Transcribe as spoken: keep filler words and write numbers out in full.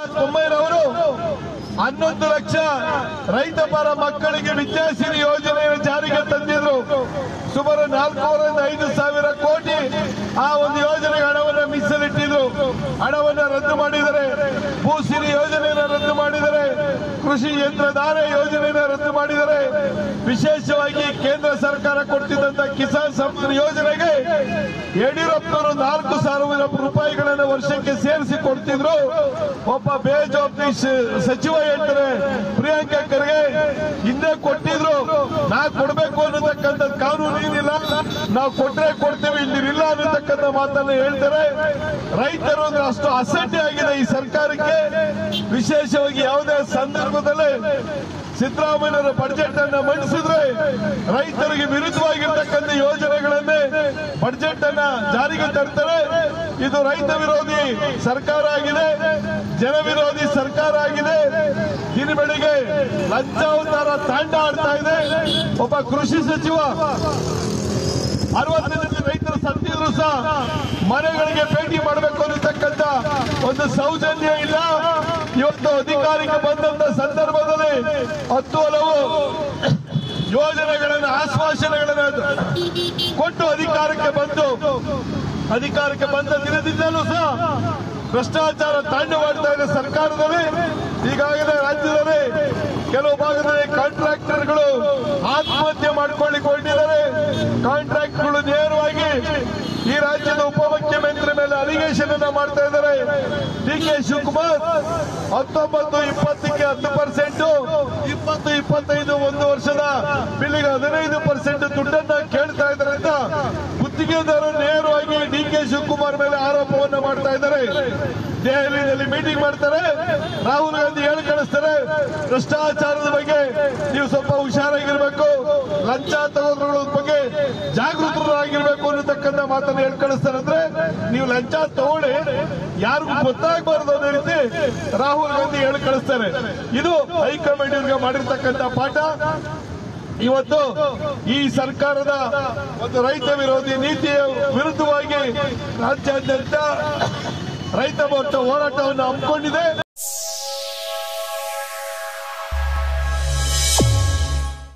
ಬಸವರಾಜ ಬೊಮ್ಮಾಯಿರವರು ಹನ್ನೊಂದು ಲಕ್ಷ ರೈತ ಪರ ಮಕ್ಕಳಿಗೆ ವಿದ್ಯಾಸಿರಿ ಯೋಜನೆಯನ್ನು ಜಾರಿಗೆ ತಂದಿದ್ರು. ಸುಮಾರು ನಾಲ್ಕೂವರೆಯಿಂದ ಐದು ಸಾವಿರ ಕೋಟಿ ಆ ಒಂದು ಯೋಜನೆಗೆ ಹಣವನ್ನು ಮೀಸಲಿಟ್ಟಿದ್ರು. ಹಣವನ್ನು ರದ್ದು ಮಾಡಿದರೆ, ಭೂಸಿರಿ ಯೋಜನೆಯನ್ನು ರದ್ದು ಮಾಡಿದರೆ, ಕೃಷಿ ಯಂತ್ರಧಾರೆ ಯೋಜನೆಯನ್ನು ರದ್ದು ಮಾಡಿದರೆ, ವಿಶೇಷವಾಗಿ ಕೇಂದ್ರ ಸರ್ಕಾರ ಕೊಡ್ತಿದ್ದಂತ ಕಿಸಾನ್ ಸಮ್ಮಾನ್ ಯೋಜನೆಗೆ ಯಡಿಯೂರಪ್ಪನವರು ನಾಲ್ಕು ಸಾವಿರ ರೂಪಾಯಿಗಳನ್ನು ವರ್ಷಕ್ಕೆ ಸೇರಿಸಿ ಕೊಡ್ತಿದ್ರು. ಒಬ್ಬ ಬೇಜವಾಬ್ದಾರಿ ಸಚಿವ ಹೇಳ್ತಾರೆ, ಪ್ರಿಯಾಂಕಾ ಖರ್ಗೆ ಹಿಂದೆ ಕೊಟ್ಟಿದ್ರು, ನಾ ಕೊಡಬೇಕು ಅನ್ನತಕ್ಕಂಥ ಕಾನೂನು ಏನಿಲ್ಲ, ನಾವು ಕೊಟ್ರೆ ಕೊಡ್ತೇವೆ, ಇಲ್ಲಿಲ್ಲ ಅನ್ನತಕ್ಕಂಥ ಮಾತನ್ನು ಹೇಳ್ತಾರೆ. ರೈತರು ಅಂದ್ರೆ ಅಷ್ಟು ಅಸಡ್ಡೆ ಆಗಿದೆ ಈ ಸರ್ಕಾರಕ್ಕೆ. ವಿಶೇಷವಾಗಿ ಯಾವುದೇ ಸಂದರ್ಭದಲ್ಲಿ ಸಿದ್ದರಾಮಯ್ಯನವರ ಬಜೆಟ್ ಅನ್ನ ಮಂಡಿಸಿದ್ರೆ ರೈತರಿಗೆ ವಿರುದ್ಧವಾಗಿರ್ತಕ್ಕಂಥ ಯೋಜನೆಗಳನ್ನೇ ಬಜೆಟ್ ಅನ್ನ ಜಾರಿಗೆ ತರ್ತಾರೆ. ಇದು ರೈತ ವಿರೋಧಿ ಸರ್ಕಾರ ಆಗಿದೆ, ಜನ ವಿರೋಧಿ ಸರ್ಕಾರ ಆಗಿದೆ. ದಿನ ಬೆಳಿಗ್ಗೆ ಲಂಚಾವತಾರ ತಾಂಡ ಆಡ್ತಾ ಇದೆ. ಒಬ್ಬ ಕೃಷಿ ಸಚಿವ ಅರವತ್ತೈದು ರೈತರು ಸತ್ತಿದ್ರು ಸಹ ಮನೆಗಳಿಗೆ ಭೇಟಿ ಮಾಡಬೇಕು ಅನ್ನತಕ್ಕಂಥ ಒಂದು ಸೌಜನ್ಯ ಇಲ್ಲ. ಇವತ್ತು ಅಧಿಕಾರಕ್ಕೆ ಬಂದಂತ ಸಂದರ್ಭದಲ್ಲಿ ಹತ್ತು ಹಲವು ಯೋಜನೆಗಳನ್ನು, ಆಶ್ವಾಸನೆಗಳನ್ನು ಕೊಟ್ಟು ಅಧಿಕಾರಕ್ಕೆ ಬಂದು ಅಧಿಕಾರಕ್ಕೆ ಬಂದ ದಿನದಿಂದಲೂ ಸಹ ಭ್ರಷ್ಟಾಚಾರ ತಾಂಡವಾಡ್ತಾ ಇದೆ ಸರ್ಕಾರದಲ್ಲಿ. ಈಗಾಗಲೇ ರಾಜ್ಯದಲ್ಲಿ ಕೆಲವು ಭಾಗದಲ್ಲಿ ಕಾಂಟ್ರಾಕ್ಟರ್ಗಳು ಆತ್ಮಹತ್ಯೆ ಮಾಡಿಕೊಳ್ಳಿಕ್ಕೆ ಹೊರಟಿದ್ದಾರೆ. ಕಾಂಟ್ರಾಕ್ಟ್ಗಳು ನೇರವಾಗಿ ಈ ರಾಜ್ಯದ ಉಪಮುಖ್ಯಮಂತ್ರಿ ಮೇಲೆ ಅಲಿಗೇಷನ್ ಅನ್ನ ಮಾಡ್ತಾ ಇದ್ದಾರೆ. ಡಿ ಕೆ ಶಿವಕುಮಾರ್ ಹತ್ತೊಂಬತ್ತು ಇಪ್ಪತ್ತಕ್ಕೆ ಹತ್ತು ಪರ್ಸೆಂಟ್, ಇಪ್ಪತ್ತು ಇಪ್ಪತ್ತೈದು ಒಂದು ವರ್ಷದ ಬಿಲ್ಲಿಗೆ ಹದಿನೈದು ಪರ್ಸೆಂಟ್ ದುಡ್ಡನ್ನ ಕೇಳ್ತಾ ಇದ್ದಾರೆ ಅಂತ ಗುತ್ತಿಗೆದಾರರು ನೇರವಾಗಿ ಡಿ ಕೆ ಶಿವಕುಮಾರ್ ಮೇಲೆ ಆರೋಪವನ್ನ ಮಾಡ್ತಾ ಇದ್ದಾರೆ. ದೆಹಲಿಯಲ್ಲಿ ಮೀಟಿಂಗ್ ಮಾಡ್ತಾರೆ, ರಾಹುಲ್ ಗಾಂಧಿ ಹೇಳಿ ಕಳಿಸ್ತಾರೆ, ಭ್ರಷ್ಟಾಚಾರದ ಬಗ್ಗೆ ನೀವು ಸ್ವಲ್ಪ ಹುಷಾರಾಗಿರ್ಬೇಕು, ಲಂಚ ತಗೋದ್ರ ಬಗ್ಗೆ ಜಾಗೃತರಾಗಿರ್ಬೇಕು ಅನ್ನತಕ್ಕಂಥ ಮಾತನ್ನು ಹೇಳಿ ಕಳಿಸ್ತಾರೆ. ಅಂದ್ರೆ ನೀವು ಲಂಚ ತಗೊಳ್ಳಿ, ಯಾರಿಗೂ ಗೊತ್ತಾಗಬಾರದು ಅನ್ನೋ ರೀತಿ ರಾಹುಲ್ ಗಾಂಧಿ ಹೇಳಿ ಕಳಿಸ್ತಾರೆ. ಇದು ಹೈಕಮಾಂಡ್ ಇವರಿಗೆ ಮಾಡಿರ್ತಕ್ಕಂಥ ಪಾಠ. ಇವತ್ತು ಈ ಸರ್ಕಾರದ ಒಂದು ರೈತ ವಿರೋಧಿ ನೀತಿಯ ವಿರುದ್ಧವಾಗಿ ರಾಜ್ಯಾದ್ಯಂತ ರೈತ ಮೋರ್ಚಾ ಹೋರಾಟವನ್ನು ಹಮ್ಮಿಕೊಂಡಿದೆ.